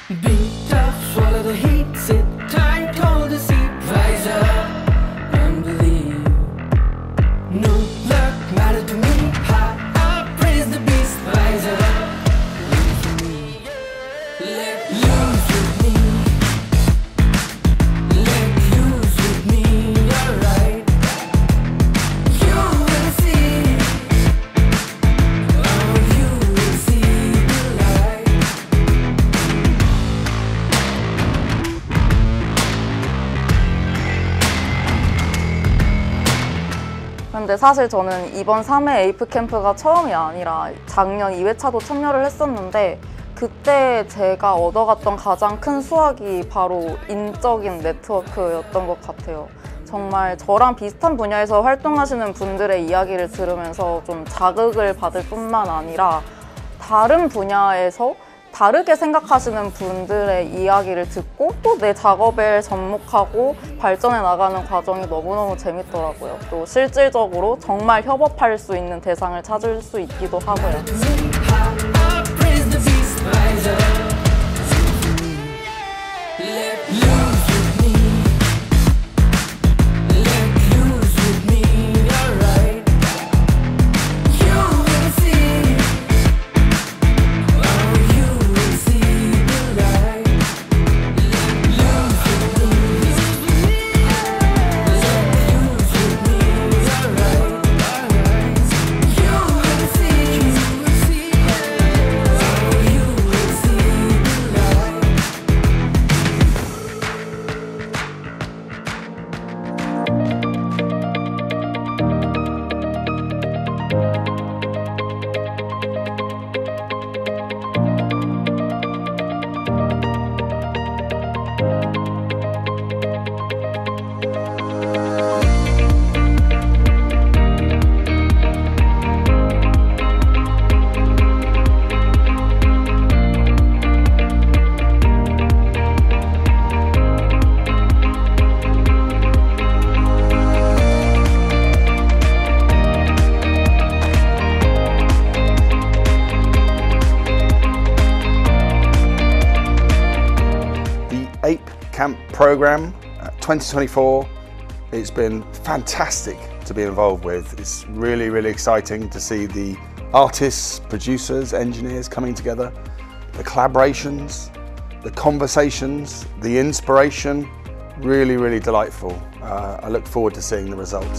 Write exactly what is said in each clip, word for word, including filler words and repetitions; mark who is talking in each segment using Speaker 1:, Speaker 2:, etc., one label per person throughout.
Speaker 1: Be tough, swallow the heat, sit tight, hold the seat, rise up and believe. No luck matters to me, high up, praise the beast, rise up, live for me, let loose with me, let loose with me, alright. You will see, oh you will see the light.
Speaker 2: 근데 사실 저는 이번 삼 회 에이프 캠프가 처음이 아니라 작년 이 회차도 참여를 했었는데 그때 제가 얻어갔던 가장 큰 수확이 바로 인적인 네트워크였던 것 같아요. 정말 저랑 비슷한 분야에서 활동하시는 분들의 이야기를 들으면서 좀 자극을 받을 뿐만 아니라 다른 분야에서 다르게 생각하시는 분들의 이야기를 듣고 또 내 작업에 접목하고 발전해 나가는 과정이 너무너무 재밌더라고요. 또 실질적으로 정말 협업할 수 있는 대상을 찾을 수 있기도 하고요.
Speaker 3: A P E Camp program uh, twenty twenty-four. It's been fantastic to be involved with. It's really, really exciting to see the artists, producers, engineers coming together, the collaborations, the conversations, the inspiration. Really, really delightful. Uh, I look forward to seeing the results.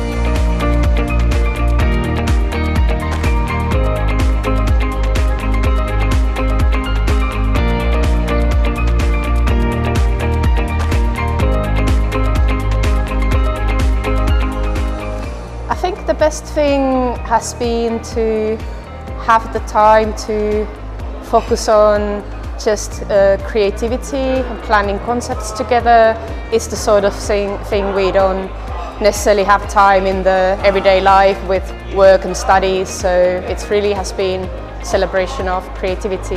Speaker 4: I think the best thing has been to have the time to focus on just uh, creativity and planning concepts together. Is the sort of thing, thing we don't necessarily have time in the everyday life with work and studies, so it really has been a celebration of creativity.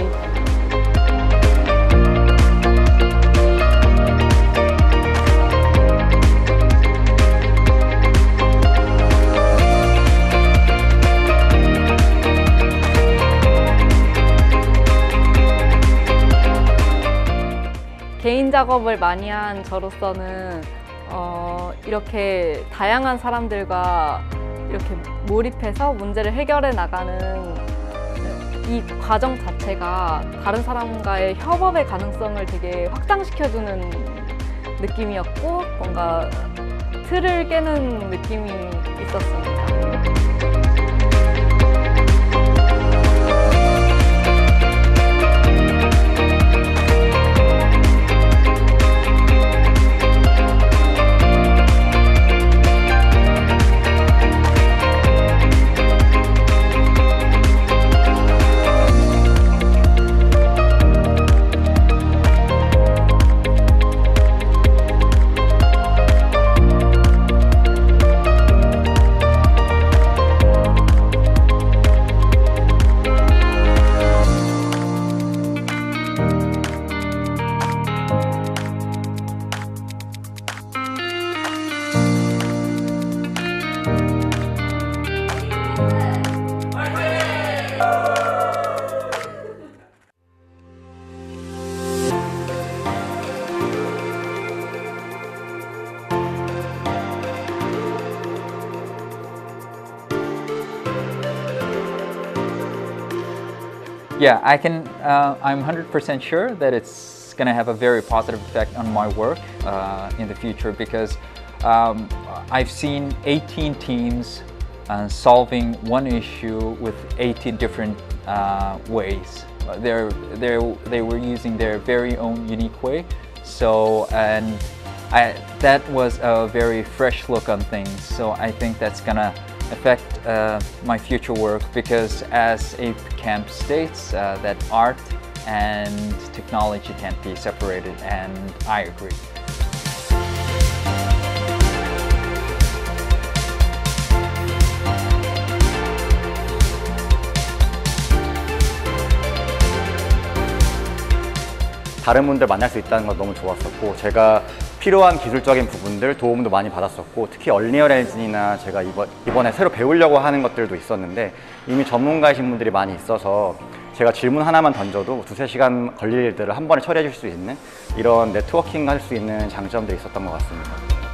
Speaker 2: 개인 작업을 많이 한 저로서는 어, 이렇게 다양한 사람들과 이렇게 몰입해서 문제를 해결해 나가는 이 과정 자체가 다른 사람과의 협업의 가능성을 되게 확장시켜주는 느낌이었고 뭔가 틀을 깨는 느낌이 있었습니다.
Speaker 5: Yeah, I can, uh, I'm one hundred percent sure that it's going to have a very positive effect on my work uh, in the future, because um, I've seen eighteen teams uh, solving one issue with eighteen different uh, ways. They're, they're, they were using their very own unique way. So, and I, that was a very fresh look on things. So I think that's gonna affect uh, my future work, because as ApeCamp states, uh, that art and technology can't be separated, and I agree.
Speaker 6: 다른 분들 만날 수 있다는 건 너무 좋았었고, 제가 필요한 기술적인 부분들 도움도 많이 받았었고, 특히 얼리얼 엔진이나 제가 이번, 이번에 새로 배우려고 하는 것들도 있었는데 이미 전문가이신 분들이 많이 있어서 제가 질문 하나만 던져도 두세 시간 걸릴 일들을 한 번에 처리해 줄 수 있는 이런 네트워킹 할 수 있는 장점들이 있었던 것 같습니다.